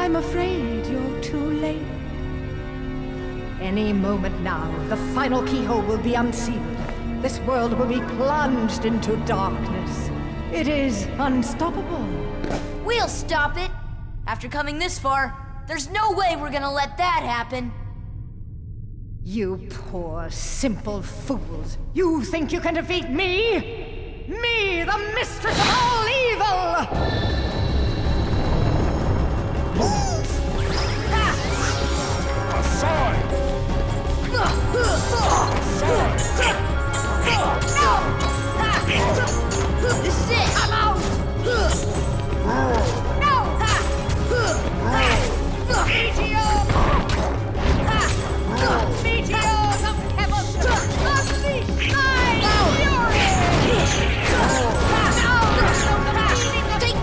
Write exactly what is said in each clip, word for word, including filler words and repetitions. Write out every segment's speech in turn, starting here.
I'm afraid you're too late. Any moment now, the final keyhole will be unsealed. This world will be plunged into darkness. It is unstoppable. We'll stop it! After coming this far, there's no way we're gonna let that happen. You poor, simple fools. You think you can defeat me? Me, the mistress of all evil! Aside! This is it! I'm out! No! Meteor! Meteors of heaven! Unleash my fury! Now! Take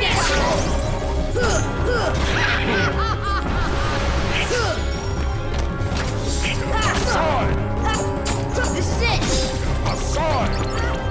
this! This is it! Aside!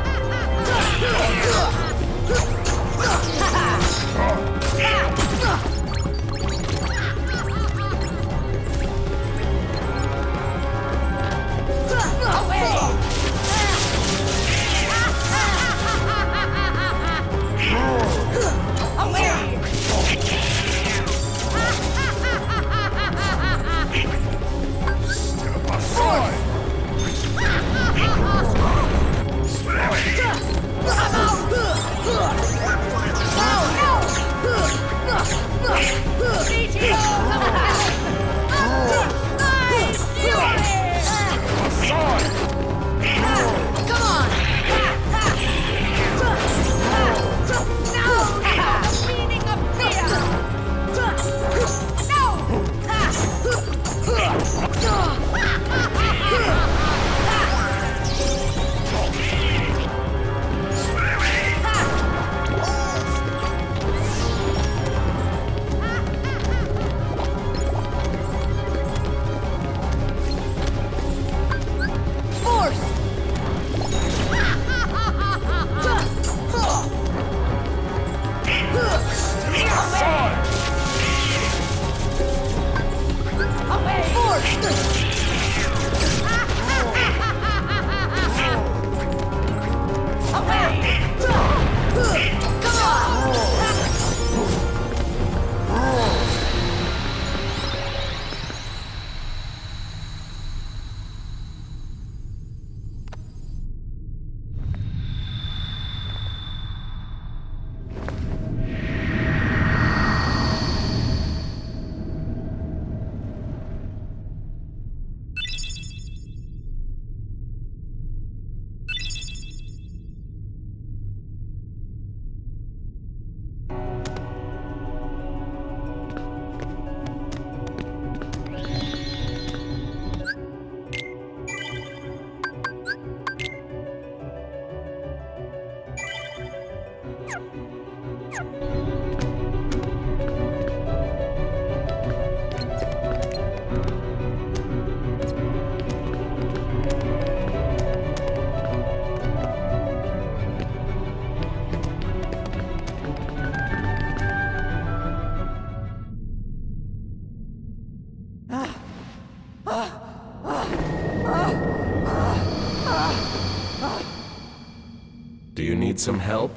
Do you need some help?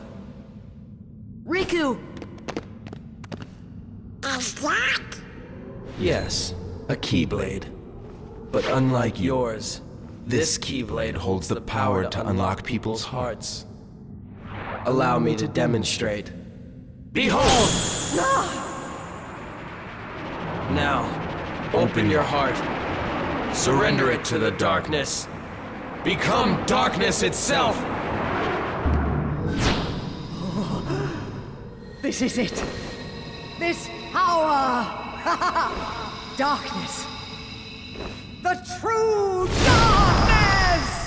Riku! Is that? Yes, a Keyblade. But unlike yours, this Keyblade holds the power to unlock people's hearts. Allow me to demonstrate. Behold! Now, open your heart. Surrender it to the darkness. Become darkness itself! This is it. This power. Darkness. The true darkness!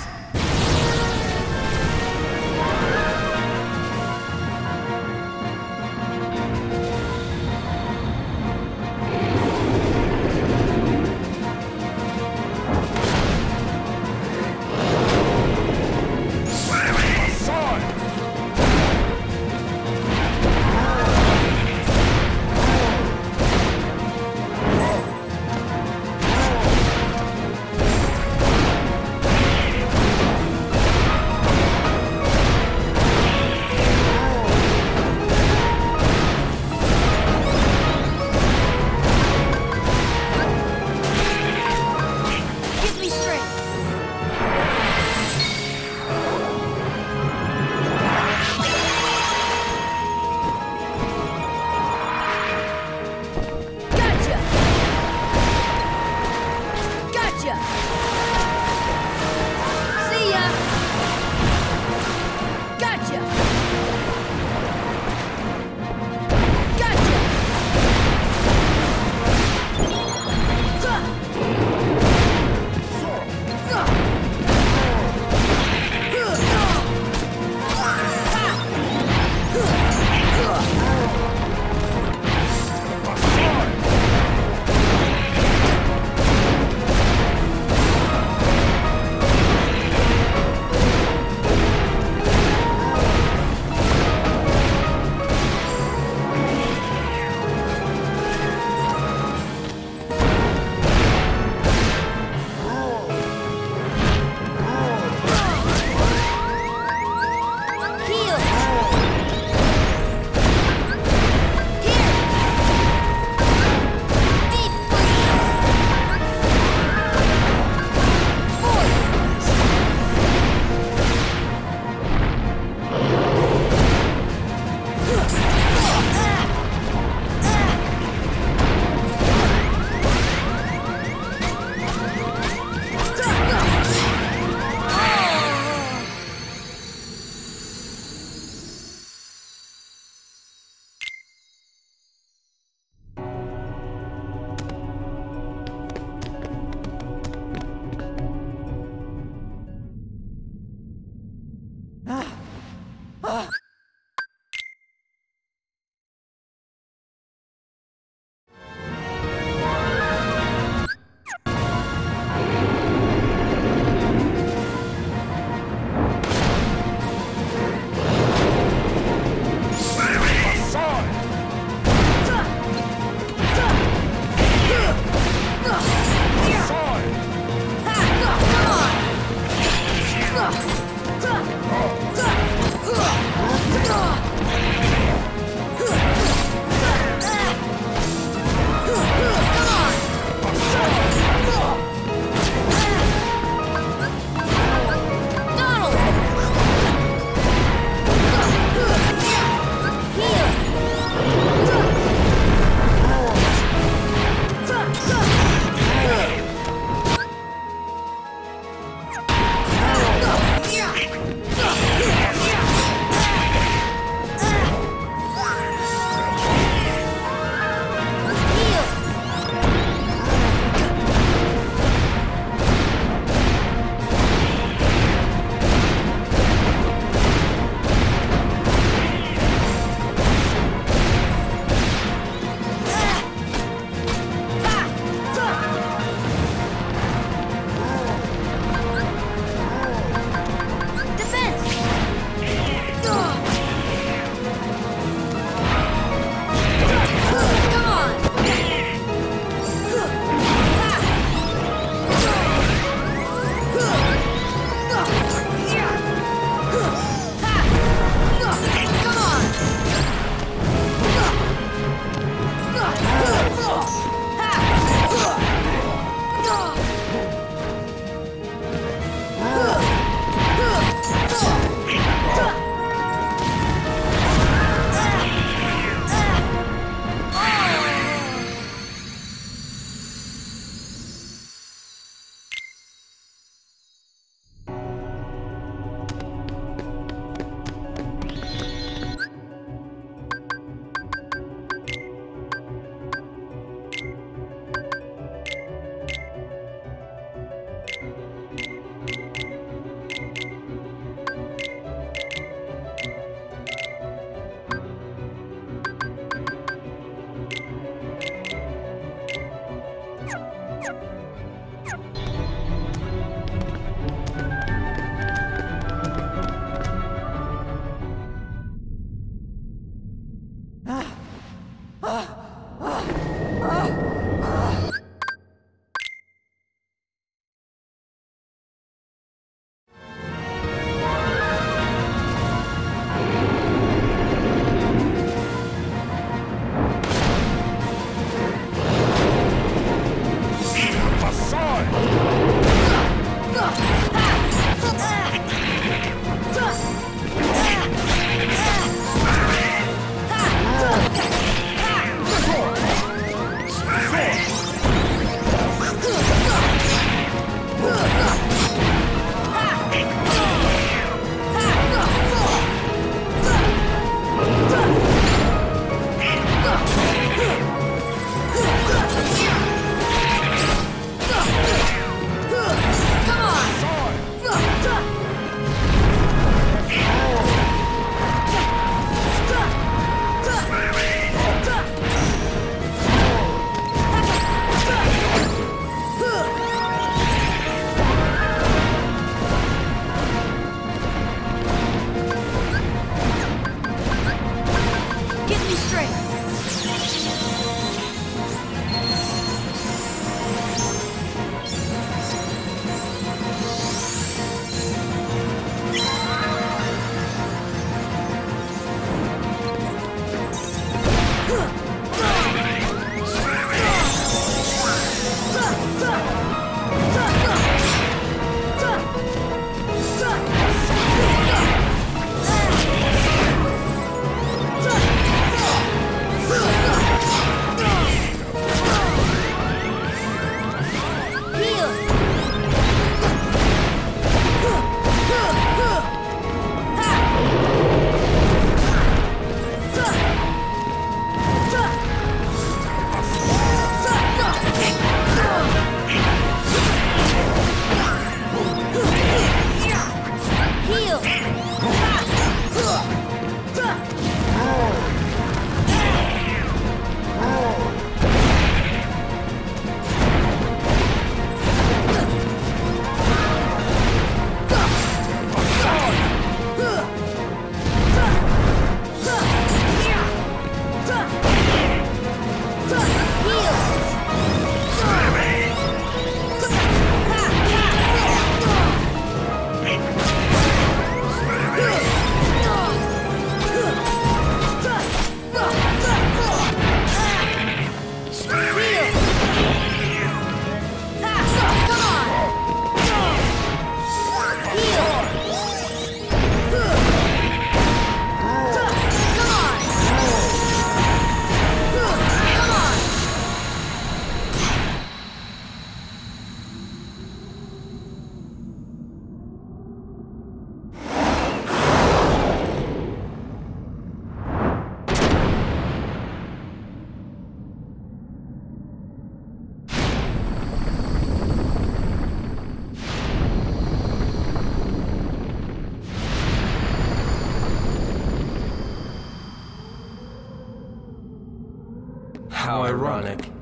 How ironic.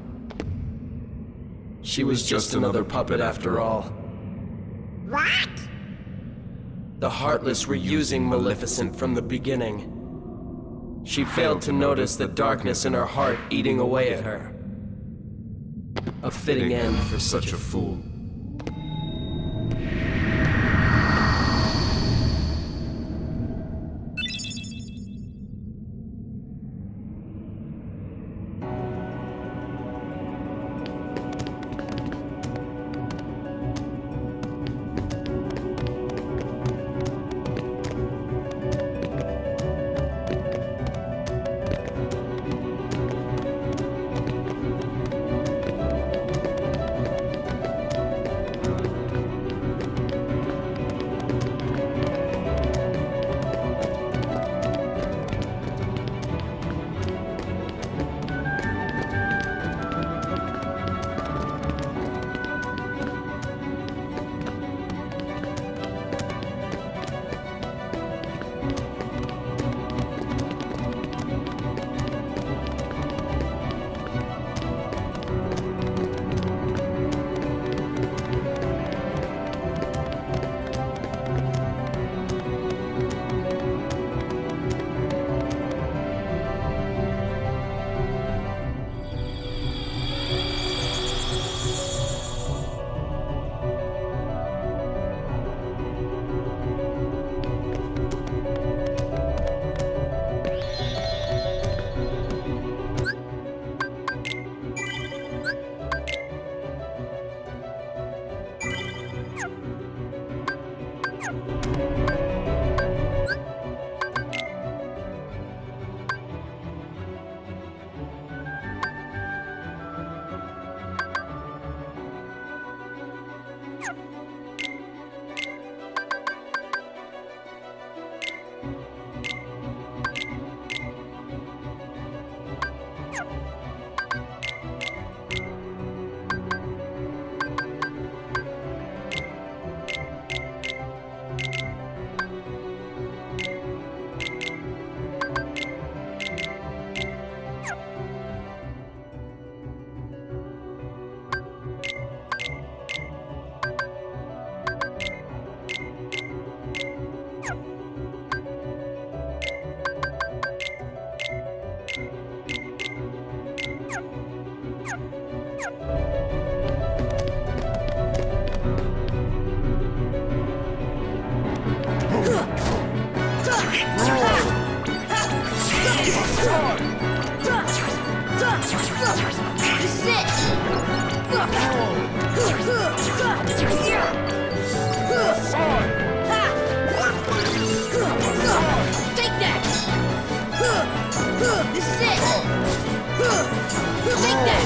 She was just another puppet after all. What? The Heartless were using Maleficent from the beginning. She failed to notice the darkness in her heart eating away at her. A fitting end for such a fool. This is it! Sword! Take that! This is it! Take that!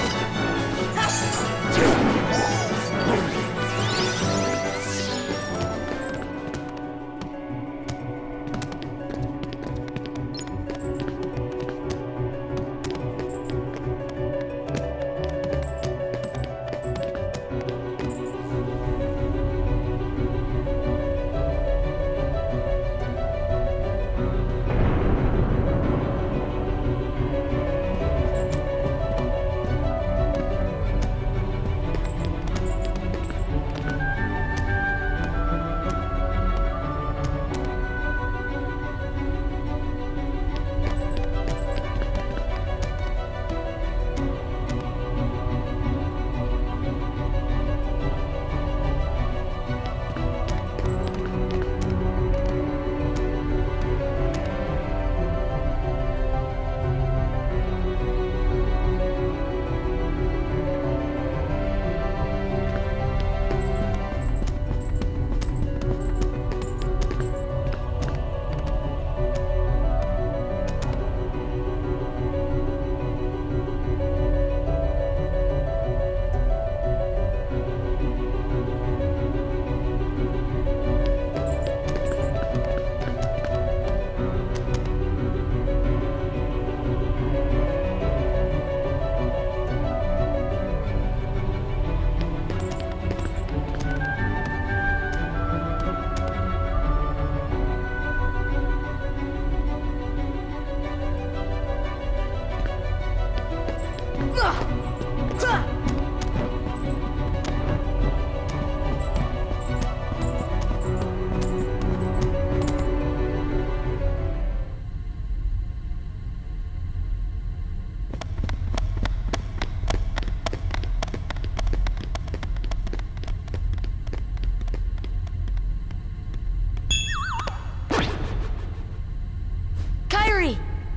Kairi!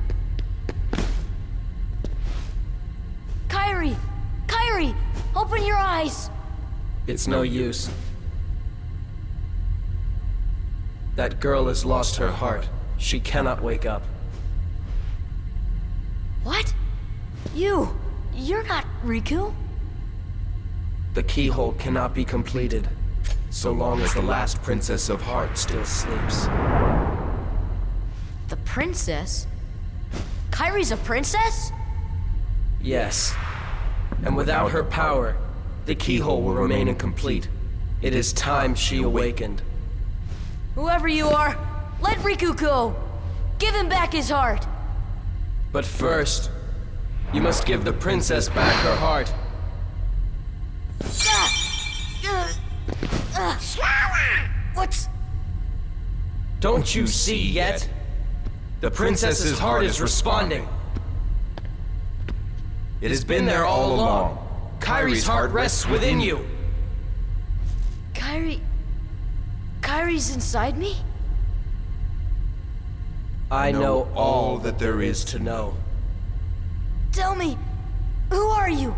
Kairi! Kairi! Open your eyes! It's no use. That girl has lost her heart. She cannot wake up. What? You! You're not Riku? The keyhole cannot be completed, so long as the last Princess of Heart still sleeps. The princess? Kairi's a princess? Yes. And without her power, the keyhole will remain incomplete. It is time she awakened. Whoever you are, let Riku go! Give him back his heart! But first, you must give the princess back her heart. What's... Don't you see yet? The princess's heart is responding. It has been there all along. Kairi's heart rests within you. Kairi... Kairi's inside me? I know all that there is to know. Tell me, who are you?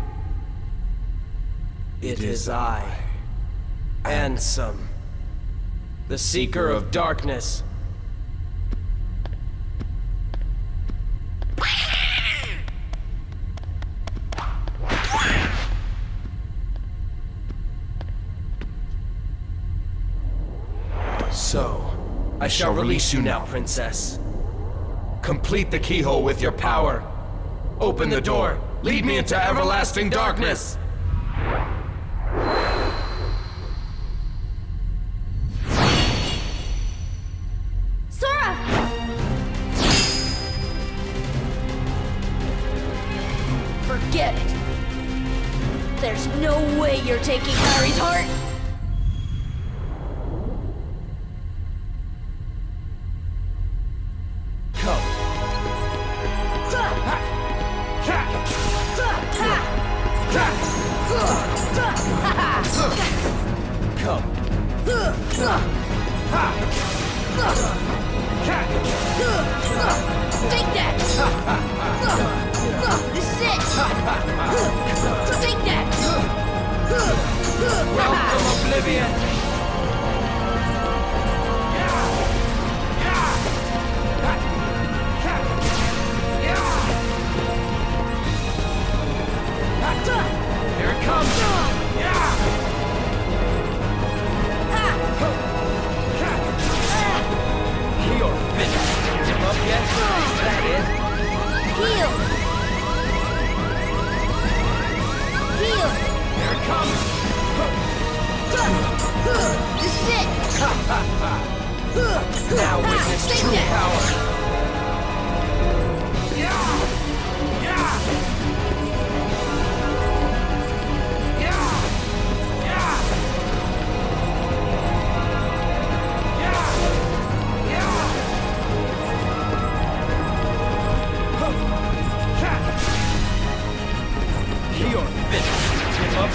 It is I, Ansem, the Seeker of Darkness. So, I shall release you now, Princess. Complete the keyhole with your power. Open the door. Lead me into everlasting darkness. Sora! Forget it. There's no way you're taking Kairi's heart. Take that! This is it!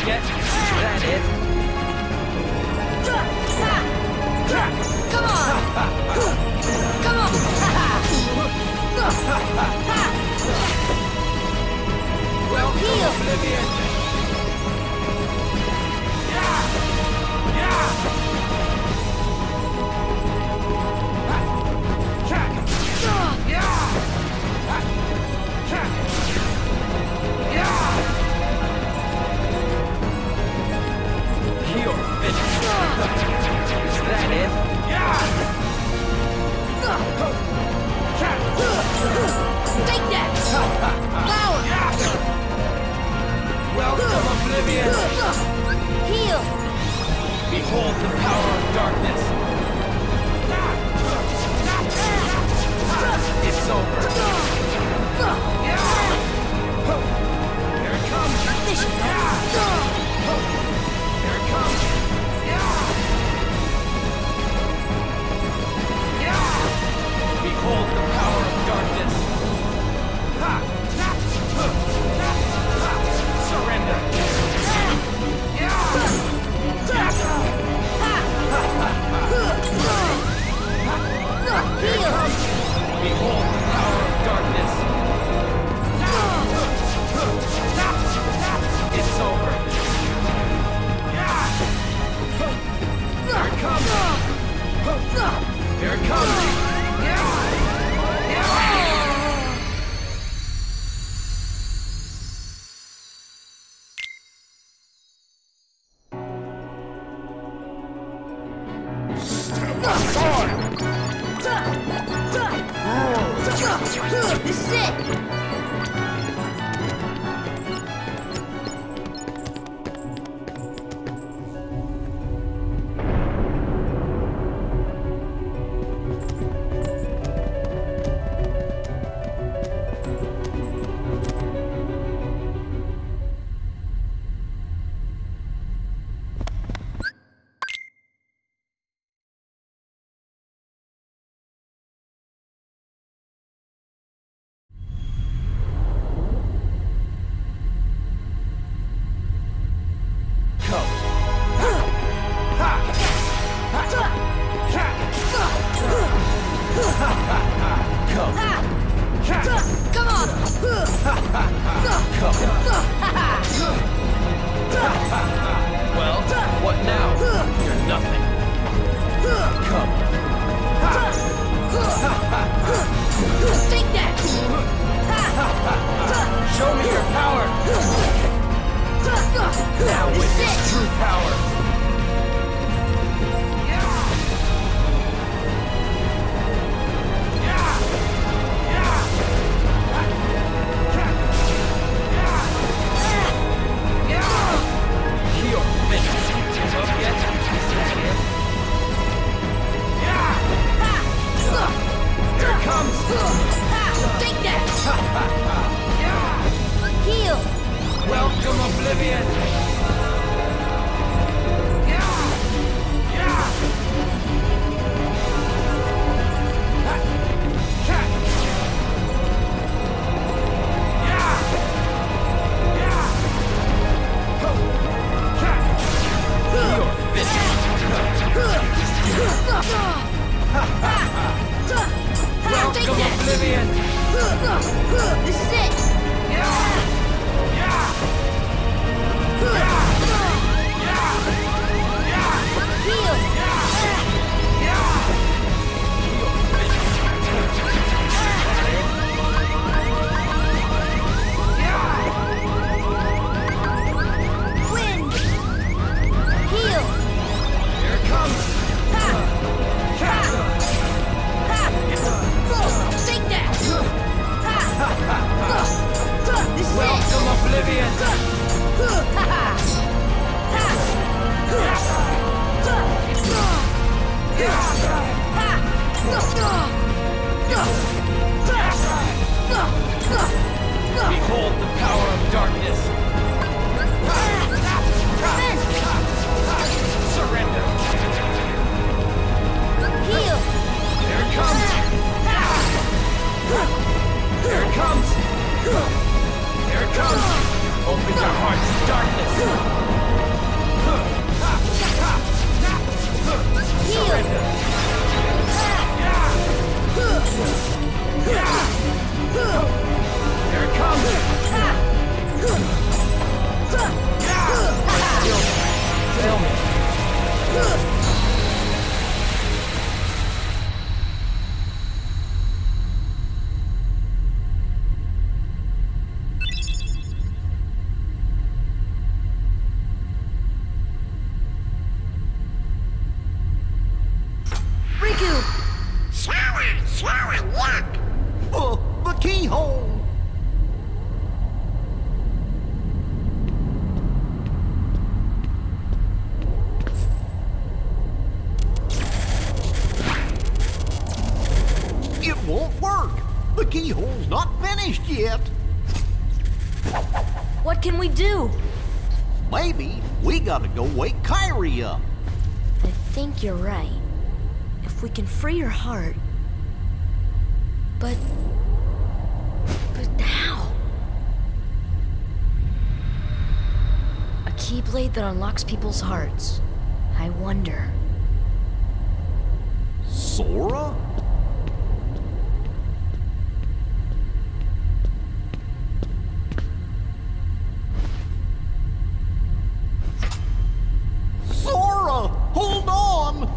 yet? Is that it? Come on! Come on! Well, Heal! Oblivion! Yeah! Yeah! You're finished. Is that it? Yeah! Take that! Power! Welcome, Oblivion! Heal! Behold the power of darkness! It's over! Here it comes! This should help. Here it comes! Behold the power of darkness! Surrender! Heal! Behold the power of darkness! It's over! Here it comes! Here it comes! This is it! Come on! Well, what now? You're nothing. Come. Take that! Show me your power! Now This is witness it! true power! You're finished. Up yet? Is that it? Here it comes! Take that! Heal! Welcome, Oblivion! Welcome, Oblivion! This is it! Heal! Wind! Heal! Here it comes! Take that! This is Welcome, Oblivion! Behold the power of darkness! Surrender! Heal! Here it comes! Here it comes! Here it comes! Open your heart to darkness! can we do? Maybe we gotta go wake Kairi up. I think you're right. If we can free her heart... But... But how? A Keyblade that unlocks people's hearts. I wonder... Sora? Sora! Hold on!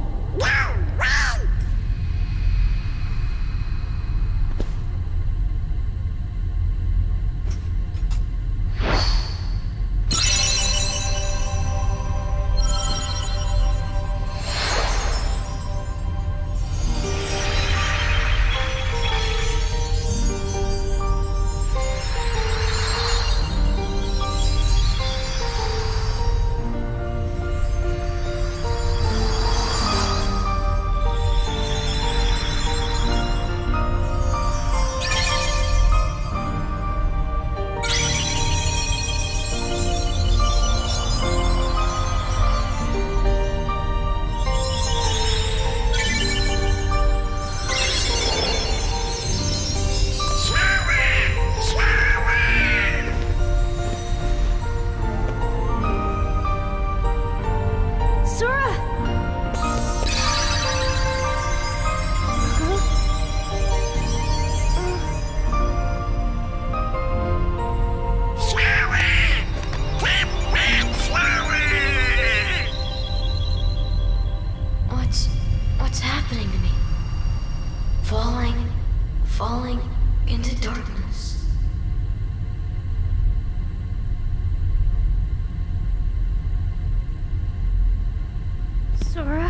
Sora?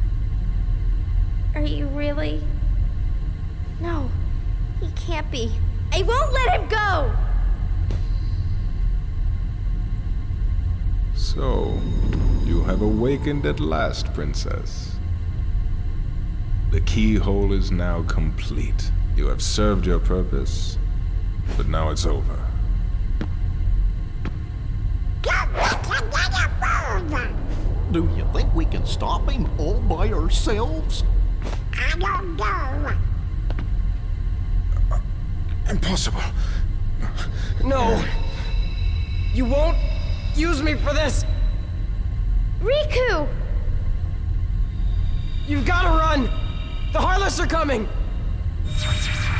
Are you really? No, he can't be. I won't let him go! So, you have awakened at last, Princess. The keyhole is now complete. You have served your purpose, but now it's over. Do you think we can stop him all by ourselves? I don't know. Uh, impossible. No! You won't use me for this! Riku! You've gotta run! The Heartless are coming!